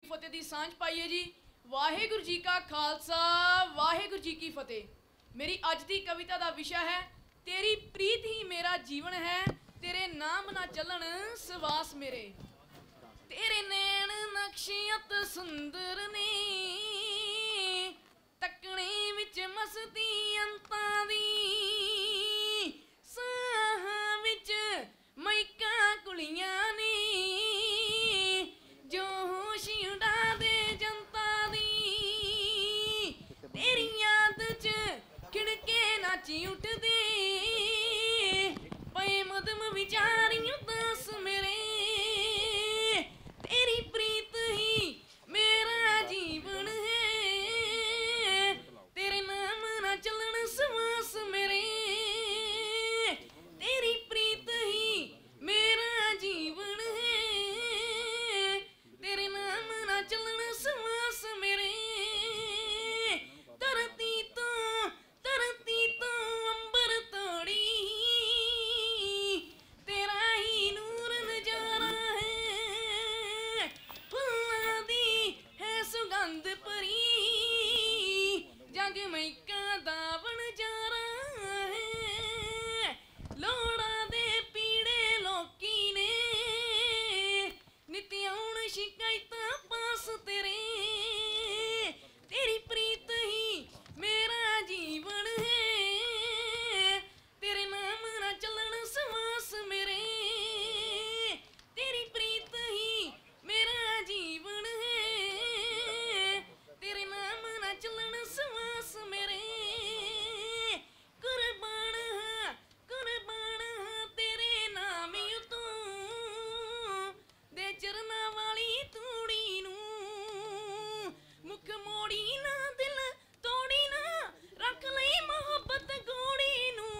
फतेह दी सांझ पाइए जी। वाहेगुरु जी का खालसा वाहेगुरु जी की फतेह। मेरी अज की कविता का विषय है तेरी प्रीत ही मेरा जीवन है, तेरे नाम ना चलन सवास मेरे। तेरे नैन नक्शियत सुंदर ने, तकने विच मस्ती अंता दी, साह विच मैका कुड़ियां ने, जो होश उड़ा दे जनता दी। तेरी याद च खिड़के नाची उठदे, पे मदम विचारी उदास मेरे। तेरी प्रीत ही मेरा जीवन है, तेरे नाम ना चलन सवास मेरे। तेरी प्रीत ही मेरा जीवन है, तेरे नाम ना चलन सवास मेरे। धरती तो अंबर तोड़ी, तेरा ही नूर नजारा है। फुल्लां दी है सुगंध परी, जग मैका दा बनजारा है। लोड़ा दे पीड़े लोकी ने, नित्य आउण शिकायतां पास तेरे। तेरी प्रीत ही मेरा जीवन है, तेरे नाम ना चलन सवास मेरे। तेरी प्रीत ही मेरा जीवन है, तेरे नाम ना चलन सवास मेरे। कुर्बान हाँ तेरे नाम उतों, दे चरना वाली तूड़ी नू। मुख मोड़ी ना दिल तोड़ी ना, रख लई मोहब्बत गोड़ी नू।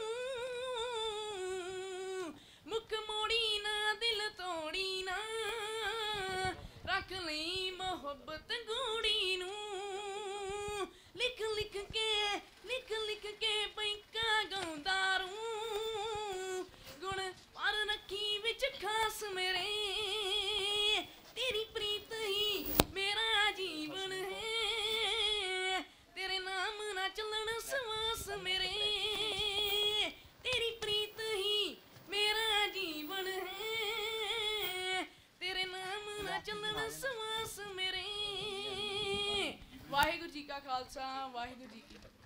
मुख मोड़ी ना दिल तोड़ी ना, रख लई मोहब्बत गोड़ी नू। लिख लिख के पैका गाउंदा रूं, गुण पर रखी विच खास मेरे। तेरी प्रीत ही मेरा जीवन है, तेरे नाम ना चलन सवास मेरे। तेरी प्रीत ही मेरा जीवन है, तेरे नाम ना चलन सवास मेरे। वाहेगुरु जी का खालसा वाहेगुरु जी की फतेह।